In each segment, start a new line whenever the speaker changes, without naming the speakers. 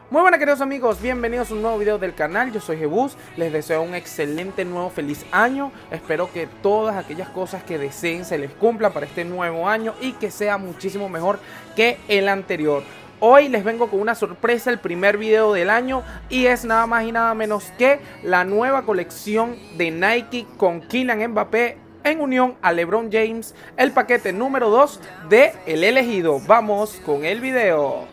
Muy buenas queridos amigos, bienvenidos a un nuevo video del canal. Yo soy Jebus, les deseo un excelente nuevo feliz año. Espero que todas aquellas cosas que deseen se les cumplan para este nuevo año y que sea muchísimo mejor que el anterior. Hoy les vengo con una sorpresa, el primer video del año, y es nada más y nada menos que la nueva colección de Nike con Kylian Mbappé en unión a LeBron James, el paquete número 2 de El Elegido. Vamos con el video.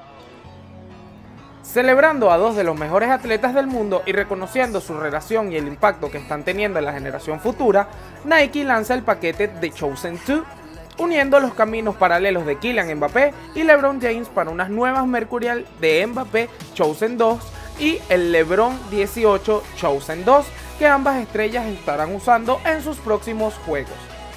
Celebrando a dos de los mejores atletas del mundo y reconociendo su relación y el impacto que están teniendo en la generación futura, Nike lanza el paquete The Chosen 2, uniendo los caminos paralelos de Kylian Mbappé y LeBron James para unas nuevas Mercurial de Mbappé Chosen 2 y el LeBron 18 Chosen 2, que ambas estrellas estarán usando en sus próximos juegos.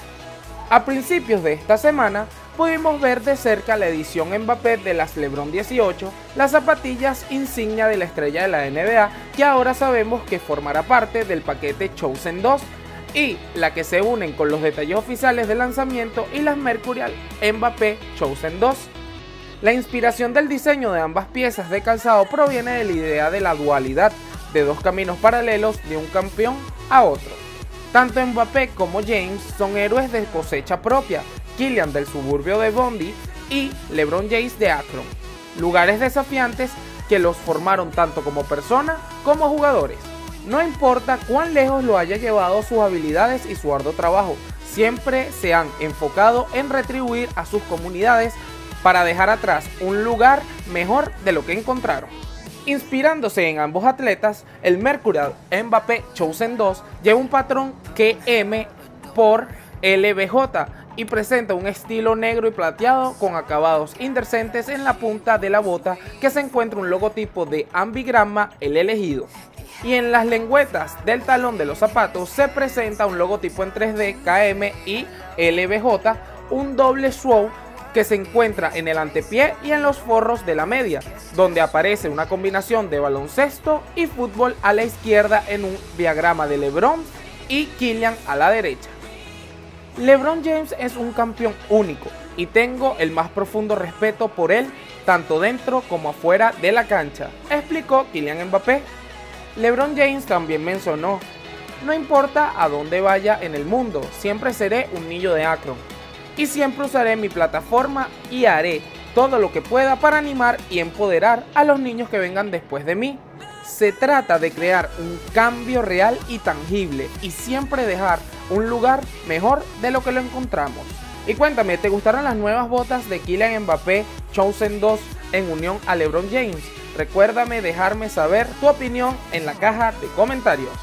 A principios de esta semana, pudimos ver de cerca la edición Mbappé de las LeBron 18, las zapatillas insignia de la estrella de la NBA, que ahora sabemos que formará parte del paquete Chosen 2, y la que se unen con los detalles oficiales de lanzamiento y las Mercurial Mbappé Chosen 2. La inspiración del diseño de ambas piezas de calzado proviene de la idea de la dualidad de dos caminos paralelos de un campeón a otro. Tanto Mbappé como James son héroes de cosecha propia, Kylian del suburbio de Bondi y LeBron James de Akron, lugares desafiantes que los formaron tanto como persona como jugadores. No importa cuán lejos lo haya llevado sus habilidades y su arduo trabajo, siempre se han enfocado en retribuir a sus comunidades para dejar atrás un lugar mejor de lo que encontraron. Inspirándose en ambos atletas, el Mercurial Mbappé Chosen 2 lleva un patrón KM por LBJ y presenta un estilo negro y plateado con acabados indecentes en la punta de la bota, que se encuentra un logotipo de ambigrama El Elegido, y en las lengüetas del talón de los zapatos se presenta un logotipo en 3D KM y LBJ, un doble swoosh que se encuentra en el antepié y en los forros de la media, donde aparece una combinación de baloncesto y fútbol a la izquierda en un diagrama de LeBron y Kylian a la derecha. LeBron James es un campeón único y tengo el más profundo respeto por él, tanto dentro como afuera de la cancha, explicó Kylian Mbappé. LeBron James también mencionó: no importa a dónde vaya en el mundo, siempre seré un niño de Akron y siempre usaré mi plataforma y haré todo lo que pueda para animar y empoderar a los niños que vengan después de mí. Se trata de crear un cambio real y tangible y siempre dejar un lugar mejor de lo que lo encontramos. Y cuéntame, ¿te gustaron las nuevas botas de Kylian Mbappé Chosen 2 en unión a LeBron James? Recuérdame dejarme saber tu opinión en la caja de comentarios.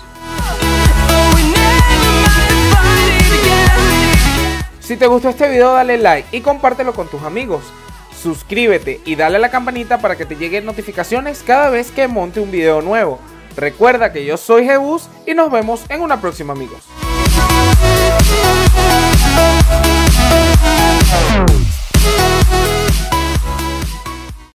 Si te gustó este video, dale like y compártelo con tus amigos. Suscríbete y dale a la campanita para que te lleguen notificaciones cada vez que monte un video nuevo. Recuerda que yo soy Jebus y nos vemos en una próxima, amigos.